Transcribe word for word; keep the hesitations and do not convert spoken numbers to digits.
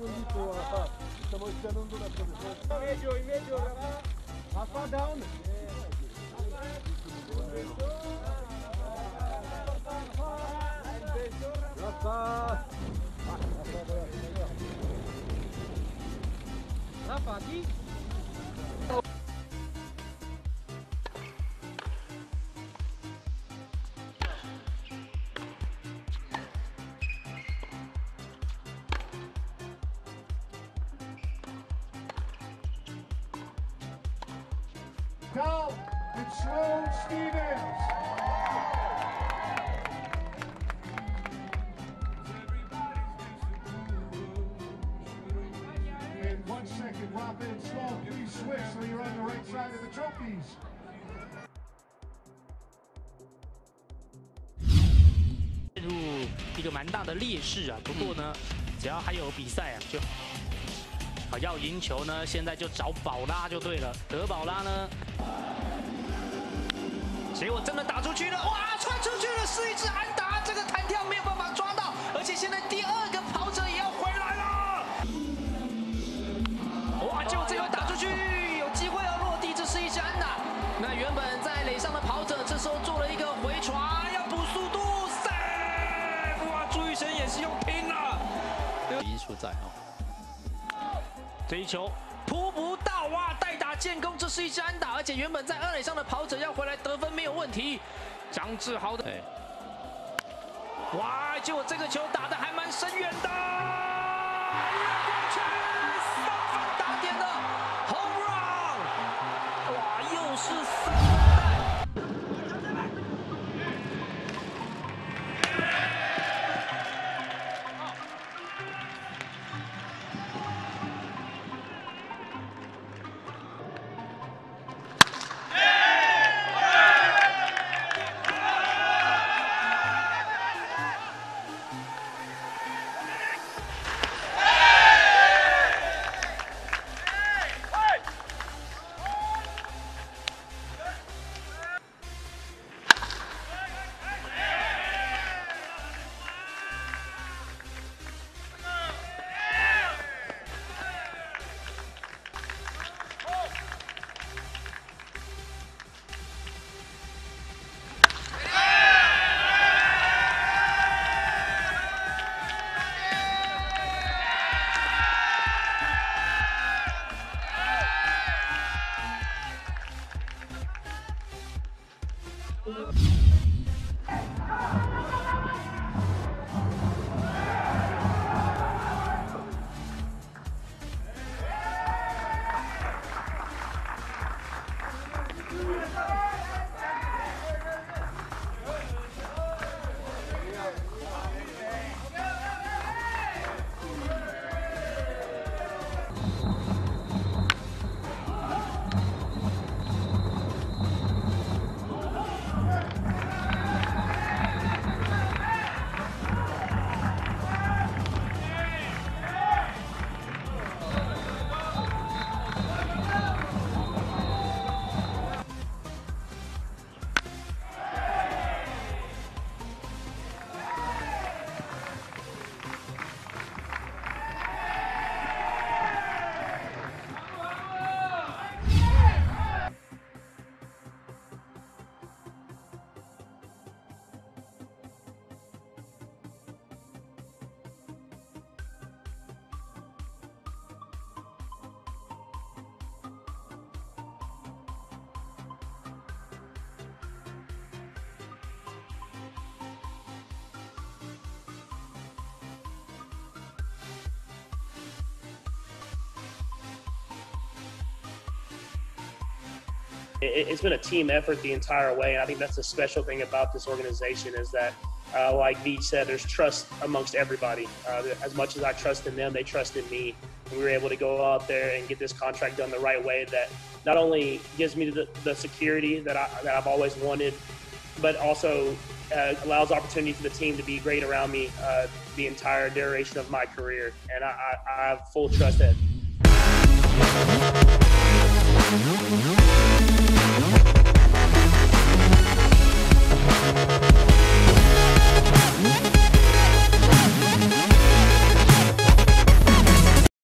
segundito, Rafa. Estamos esperando la posición. Medio y medio, Rafa. Rafa down. Rafa. Rafa, aquí. Carl and Sloane Stevens. In one second, Robin and Sloane, please switch so you're on the right side of the trophies. 陷入一个蛮大的劣势啊，不过呢，只要还有比赛啊，就。 啊，要赢球呢，现在就找宝拉就对了。德宝拉呢，结果真的打出去了，哇，传出去了，是一支安打，这个弹跳没有办法抓到，而且现在第二个跑者也要回来了。哇，结果这球打出去，有机会要落地，这是一支安打。那原本在垒上的跑者，这时候做了一个回传，要补速度 ，save！ 哇，朱玉生也是用拼了， 因素在哦。 这一球扑不到，哇！代打建功，这是一支安打，而且原本在二垒上的跑者要回来得分没有问题。张志豪的，哇！结果这个球打得还蛮深远的，越过去，三分打点的 home run， 哇！又是三分弹。 It's been a team effort the entire way, and I think that's the special thing about this organization is that, uh, like Veach said, there's trust amongst everybody. Uh, as much as I trust in them, they trust in me. And we were able to go out there and get this contract done the right way that not only gives me the, the security that, I, that I've always wanted, but also uh, allows opportunity for the team to be great around me uh, the entire duration of my career. And I, I, I have full trust that